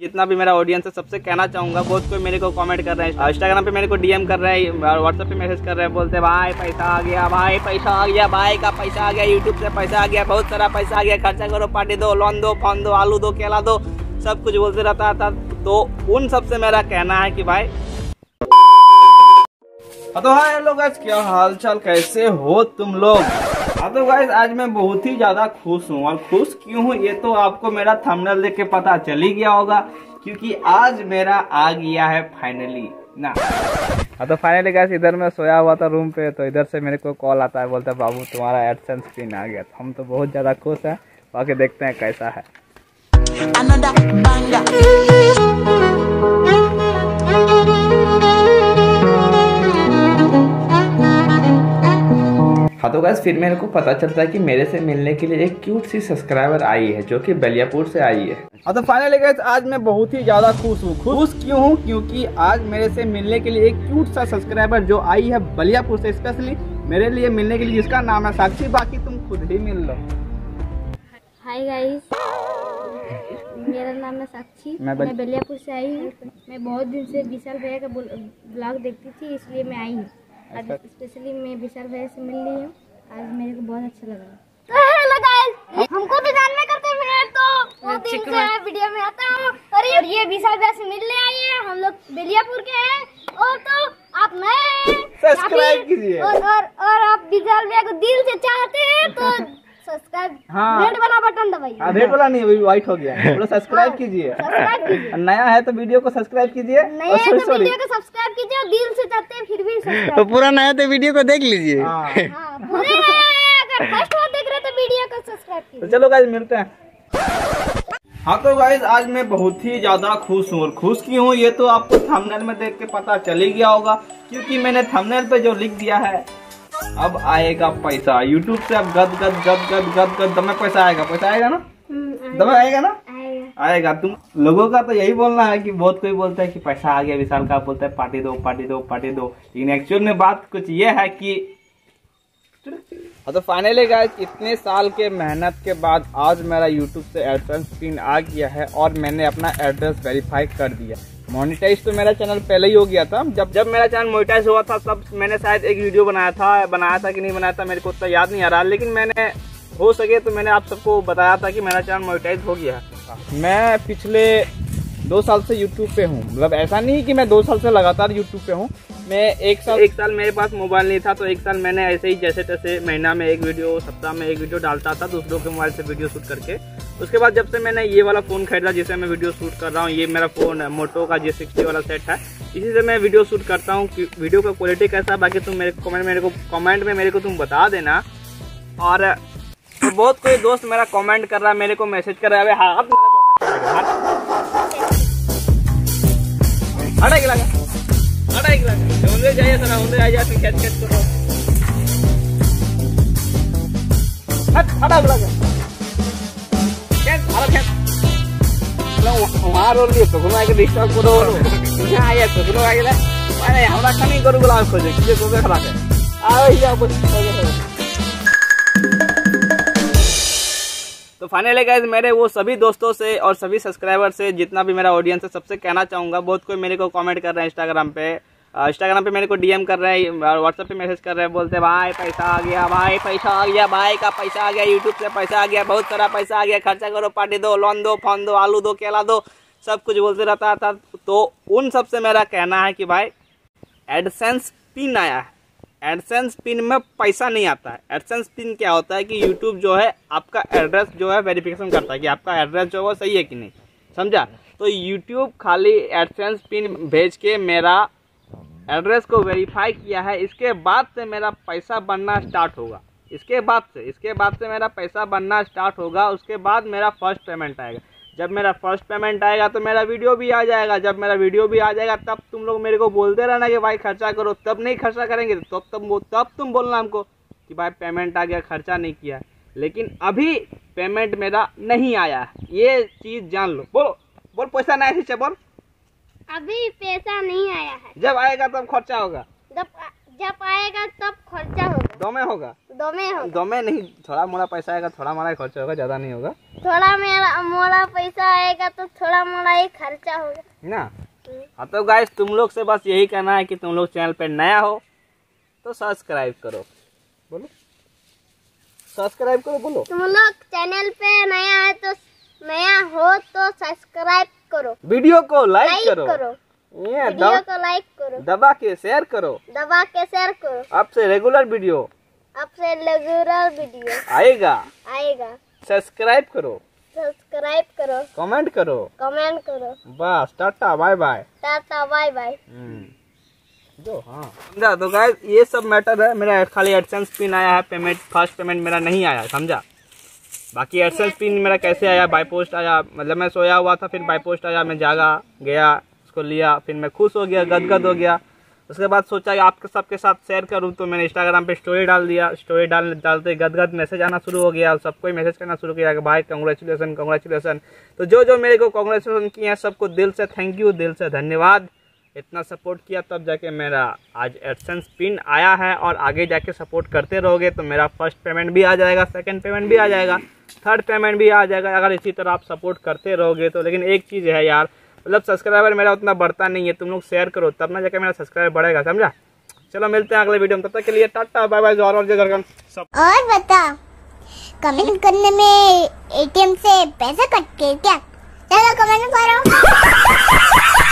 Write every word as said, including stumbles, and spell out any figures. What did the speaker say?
जितना भी मेरा ऑडियंस है सबसे कहना चाहूँगा, बहुत कोई मेरे को कमेंट कर रहे हैं, इंस्टाग्राम पे मेरे को डीएम कर रहे हैं, व्हाट्सएप पे मैसेज कर रहे हैं, बोलते भाई पैसा आ गया, भाई पैसा आ गया, भाई का पैसा आ गया, यूट्यूब से पैसा आ गया, बहुत सारा पैसा आ गया, खर्चा करो, पार्टी दो, लोन दो, फोन दो, आलू दो, केला दो, सब कुछ बोलते रहता था। तो उन सबसे मेरा कहना है कि भाई तो हाय हेलो गाइस, क्या हाल चाल, कैसे हो तुम लोग। हाँ तो गाइस आज मैं बहुत ही ज्यादा खुश हूँ, और खुश क्यों हूँ ये तो आपको मेरा थंबनेल देख के पता चल ही गया होगा, क्योंकि आज मेरा आ गया है फाइनली ना। हाँ तो फाइनली गाइस इधर मैं सोया हुआ था रूम पे, तो इधर से मेरे को कॉल आता है, बोलता है बाबू तुम्हारा एडसेंस पिन आ गया। तो हम तो बहुत ज्यादा खुश हैं, बाकी देखते हैं कैसा है। हाँ तो गाइस फिर मेरे को पता चलता है कि मेरे से मिलने के लिए एक क्यूट सी सब्सक्राइबर आई है, जो कि बलियापुर से आई है। हाँ तो फाइनली गाइस आज मैं बहुत ही ज्यादा खुश हूँ। खुश क्यों हूँ? क्योंकि आज मेरे से मिलने के लिए एक क्यूट सा सब्सक्राइबर जो आई है बलियापुर से, स्पेशली मेरे लिए मिलने के लिए, जिसका नाम है साक्षी। बाकी तुम खुद ही मिल लो। हाय गाइस, मेरा नाम है साक्षी, मैं, मैं बलियापुर से आई हूँ। मैं बहुत दिन से विशाल भैया का ब्लॉग देखती थी, इसलिए मैं आई हूँ। आज स्पेशली मैं विशाल भैया से मिल रही हूँ, आज मेरे को बहुत अच्छा लगा। तो हेलो गाइस, हमको भी जानना करते हैं तो वो दिन से वीडियो में आता हूँ, और ये, ये विशाल भैया से मिलने आई है। हम लोग बलियापुर के हैं, और तो आप नए हैं सब्सक्राइब कीजिए, और, और और आप विशाल भैया को दिल से चाहते हैं तो सब्सक्राइब, हाँ रेड वाला बटन दबाइए। रेड वाला नहीं, अभी व्हाइट हो गया है, सब्सक्राइब कीजिए। सब्सक्राइब कीजिए, नया है तो वीडियो को सब्सक्राइब कीजिए, नया है तो वीडियो को सब्सक्राइब कीजिए, और दिल से चाहते हैं फिर भी सब्सक्राइब। तो पूरा नया तो वीडियो को देख लीजिए। हाँ, पूरे नया है, अगर फर्स्ट बार देख रहे तो वीडियो को सब्सक्राइब कीजिए। तो चलो गाइस मिलते हैं। हाँ तो गाइस आज मैं बहुत ही ज्यादा खुश हूँ, और खुश क्यों हूँ ये तो आपको थंबनेल में देख के पता चल ही गया होगा, क्योंकि मैंने थंबनेल पे जो लिख दिया है अब आएगा पैसा। यूट्यूब से अब गद गद गद गद गद गद दमे पैसा आएगा। पैसा आएगा ना, दमे आएगा ना, आएगा, आएगा। तुम लोगों का तो यही बोलना है कि बहुत कोई बोलता है कि पैसा आ गया, विशाल का बोलता है पार्टी दो पार्टी दो पार्टी दो, लेकिन एक्चुअल में बात कुछ ये है कि तो फाइनली गाइस इतने साल के मेहनत के बाद आज मेरा यूट्यूब से एडसेंस पिन आ गया है, और मैंने अपना एड्रेस वेरीफाई कर दिया। मोनेटाइज तो मेरा चैनल पहले ही हो गया था। जब जब मेरा चैनल मोनेटाइज हुआ था तब मैंने शायद एक वीडियो बनाया था, बनाया था कि नहीं बनाया था मेरे को उतना याद नहीं आ रहा, लेकिन मैंने हो सके तो मैंने आप सबको बताया था कि मेरा चैनल मोनेटाइज हो गया है। मैं पिछले दो साल से यूट्यूब पे हूँ, मतलब ऐसा नहीं कि मैं दो साल से लगातार यूट्यूब पे हूँ। मैं एक साल एक साल मेरे पास मोबाइल नहीं था, तो एक साल मैंने ऐसे ही जैसे तैसे महीना में एक वीडियो, सप्ताह में एक वीडियो डालता था दूसरों के मोबाइल से वीडियो शूट करके। उसके बाद जब से मैंने ये वाला फ़ोन खरीदा जिससे मैं वीडियो शूट कर रहा हूँ, ये मेरा फ़ोन मोटो का जी सिक्सटी वाला सेट है, इसी से मैं वीडियो शूट करता हूँ। वीडियो का क्वालिटी कैसा है बाकी तुम मेरे कमेंट मेरे को कमेंट में मेरे को तुम बता देना। और तो बहुत कोई दोस्त मेरा कमेंट कर रहा है, मेरे को मैसेज कर रहा है, हाथ हटा के लगा हटा के लगा होंगे जाइए सर होंगे आ जाते खेत खेत करो हट हटा के लगा खेत हटा खेत लो वहां रोल लिए तो घुमा के डिस्टर्ब करो यहां आया तो घुमा के अरे हमरा कनी करू गुलाब खोजे किसे को खड़ा है आओ या कुछ। तो फाइनली गाइस मेरे वो सभी दोस्तों से और सभी सब्सक्राइबर से, जितना भी मेरा ऑडियंस है, सबसे कहना चाहूँगा, बहुत कोई मेरे को कमेंट कर रहे हैं इंस्टाग्राम पे, इंस्टाग्राम पे मेरे को डीएम कर रहे हैं, व्हाट्सएप पे मैसेज कर रहे हैं, बोलते भाई पैसा आ गया, भाई पैसा आ गया, भाई का पैसा आ गया, यूट्यूब से पैसा आ गया, बहुत सारा पैसा आ गया, खर्चा करो, पार्टी दो, लोन दो, फोन दो, आलू दो, केला दो, सब कुछ बोलते रहता था। तो उन सबसे मेरा कहना है कि भाई एडसेंस पिन आया है। एडसेंस पिन में पैसा नहीं आता है। एडसेंस पिन क्या होता है कि यूट्यूब जो है आपका एड्रेस जो है वेरिफिकेशन करता है कि आपका एड्रेस जो है वो सही है कि नहीं, समझा। तो यूट्यूब खाली एडसेंस पिन भेज के मेरा एड्रेस को वेरीफाई किया है, इसके बाद से मेरा पैसा बनना स्टार्ट होगा। इसके बाद से इसके बाद से मेरा पैसा बनना स्टार्ट होगा। उसके बाद मेरा फर्स्ट पेमेंट आएगा। जब मेरा फर्स्ट पेमेंट आएगा तो मेरा वीडियो भी आ जाएगा। जब मेरा वीडियो भी आ जाएगा तब तुम लोग मेरे को बोलते रहना कि भाई खर्चा करो। तब नहीं खर्चा करेंगे तो तब तब तब तुम बोलना हमको कि भाई पेमेंट आ गया, खर्चा नहीं किया। लेकिन अभी पेमेंट मेरा नहीं आया है, ये चीज़ जान लो। बोलो बोल पैसा नहीं है, बोल अभी पैसा नहीं आया है। जब आएगा तब खर्चा होगा। जब जब आएगा तब खर्चा होगा। दो में होगा दो में होगा दो में नहीं, थोड़ा मोड़ा पैसा आएगा, थोड़ा मोड़ा खर्चा होगा, ज़्यादा नहीं होगा। थोड़ा मेरा मोड़ा पैसा आएगा तो थोड़ा मोड़ा ही खर्चा होगा ना। हाँ तो गाइस तुम लोग से बस यही कहना है कि तुम लोग चैनल पे नया हो तो सब्सक्राइब करो। बोलो सब्सक्राइब करो। बोलो तुम लोग चैनल पे नया है तो नया हो तो सब्सक्राइब करो। वीडियो को लाइक लाइक करो, करो। ये वीडियो दब, को लाइक करो, दबा के शेयर करो, दबा के शेयर करो। अब से रेगुलर वीडियो अब से रेगुलर वीडियो आएगा आएगा। सब्सक्राइब करो, सब्सक्राइब करो, कमेंट करो, कमेंट करो। बस tata bye bye. Tata bye bye. जो हाँ समझा। तो गाइस ये सब मैटर है। मेरा खाली एडसेंस पिन आया है, पेमेंट फर्स्ट पेमेंट मेरा नहीं आया, समझा। बाकी एडसेंस पिन मेरा कैसे आया, बाय पोस्ट आया। मतलब मैं सोया हुआ था, फिर बाय पोस्ट आया, मैं जागा गया, उसको लिया, फिर मैं खुश हो गया, गदगद हो गया। उसके बाद सोचा कि आपके सबके साथ शेयर करूं, तो मैंने इंस्टाग्राम पे स्टोरी डाल दिया। स्टोरी डाल डालते गदगद मैसेज आना शुरू हो गया, सबको मैसेज करना शुरू किया कि भाई कांग्रेचुलेसन कांग्रेचुलेसन। तो जो जो मेरे को कांग्रेचुलेसन किए हैं सबको दिल से थैंक यू, दिल से धन्यवाद। इतना सपोर्ट किया तब जाके मेरा आज एडसेंस पिन आया है। और आगे जाके सपोर्ट करते रहोगे तो मेरा फर्स्ट पेमेंट भी आ जाएगा, सेकंड पेमेंट भी आ जाएगा, थर्ड पेमेंट भी आ जाएगा, अगर इसी तरह आप सपोर्ट करते रहोगे तो। लेकिन एक चीज़ है यार, मतलब सब्सक्राइबर मेरा उतना बढ़ता नहीं है, तुम लोग शेयर करो तब ना जाके मेरा सब्सक्राइबर बढ़ेगा, समझा। चलो मिलते हैं अगले वीडियो में, तब तक के लिए टाटा बाय बाय। और और बता कमेंट करने में एटीएम से पैसा कट के क्या? चलो कमेंट करो।